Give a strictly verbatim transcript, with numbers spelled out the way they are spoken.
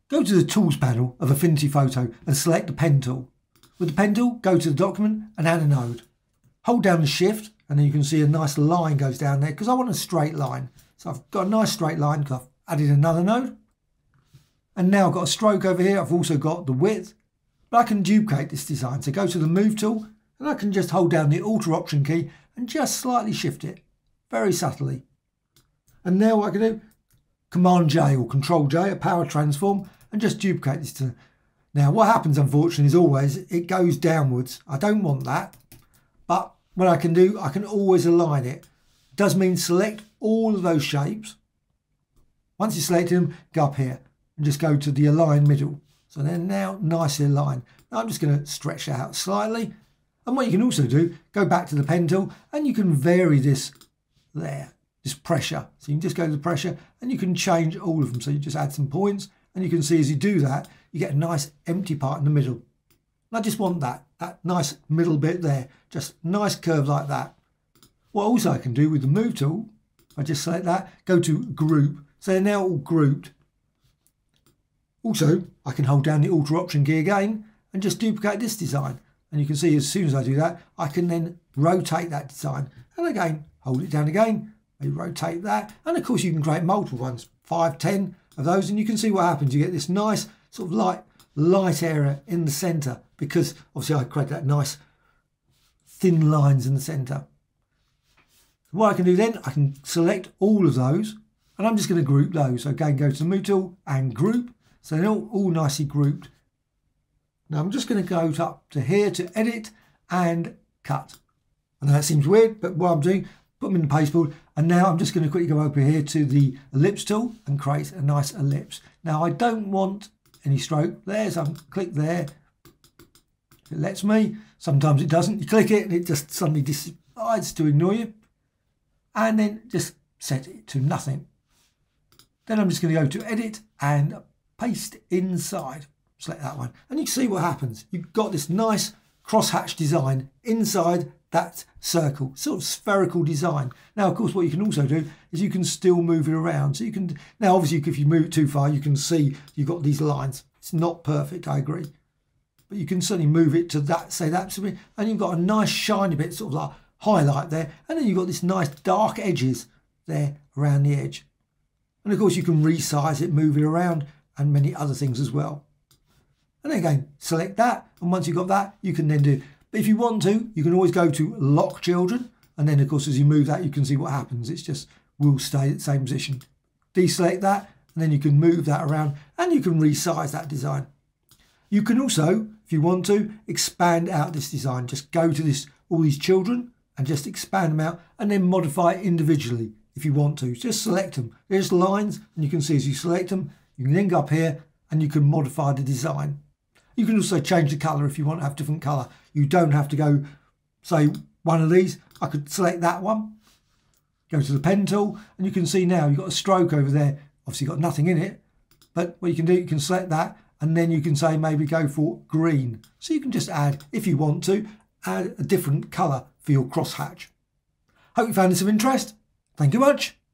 Go to the Tools panel of Affinity Photo and select the Pen tool. With the Pen tool, go to the document and add a node. Hold down the Shift and then you can see a nice line goes down there because I want a straight line. So I've got a nice straight line because I've added another node. And now I've got a stroke over here. I've also got the width. But I can duplicate this design. So go to the Move tool and I can just hold down the Alt or Option key and just slightly shift it. Very subtly. And now what I can do, Command J or Control J, a power transform, and just duplicate this to. Now what happens unfortunately is always it goes downwards. I don't want that, but what I can do, I can always align it. It does mean select all of those shapes. Once you select them, go up here and just go to the Align Middle. So they're now nicely aligned. Now I'm just going to stretch that out slightly. And what you can also do, go back to the Pen tool and you can vary this there, this pressure. So you can just go to the pressure and you can change all of them. So you just add some points. And you can see as you do that, you get a nice empty part in the middle. And I just want that, that nice middle bit there, just nice curve like that. What also I can do with the Move tool, I just select that, go to Group, so they're now all grouped. Also, I can hold down the Alt or Option key again and just duplicate this design. And you can see as soon as I do that, I can then rotate that design. And again, hold it down again, maybe rotate that. And of course you can create multiple ones, five, ten, of those, and you can see what happens. You get this nice sort of light light area in the center because obviously I create that nice thin lines in the center. What I can do then, I can select all of those and I'm just going to group those. So again, go to the Move tool and group, so they're all, all nicely grouped. Now I'm just going to go to up to here to edit and cut. I know that seems weird, but what I'm doing, put them in the pasteboard, and now I'm just going to quickly go over here to the ellipse tool and create a nice ellipse. Now I don't want any stroke there, so I click there. It lets me. Sometimes it doesn't. You click it and it just suddenly decides to ignore you. And then just set it to nothing. Then I'm just going to go to Edit and paste inside. Select that one. And you can see what happens. You've got this nice crosshatch design inside that circle, sort of spherical design. Now, of course, what you can also do is you can still move it around. So you can, now obviously if you move it too far, you can see you've got these lines. It's not perfect, I agree. But you can certainly move it to that, say that, and you've got a nice shiny bit, sort of like highlight there. And then you've got this nice dark edges there around the edge. And of course you can resize it, move it around, and many other things as well. And then again, select that. And once you've got that, you can then do. But if you want to, you can always go to Lock Children. And then, of course, as you move that, you can see what happens. It's just will stay at the same position. Deselect that, and then you can move that around, and you can resize that design. You can also, if you want to, expand out this design. Just go to this, all these children, and just expand them out, and then modify it individually if you want to. Just select them. There's lines, and you can see as you select them, you can then go up here, and you can modify the design. You can also change the colour if you want to have different colour. You don't have to go, say, one of these. I could select that one, go to the Pen tool, and you can see now you've got a stroke over there. Obviously got nothing in it, but what you can do, you can select that, and then you can say maybe go for green. So you can just add, if you want to, add a different colour for your crosshatch. Hope you found this of interest. Thank you much.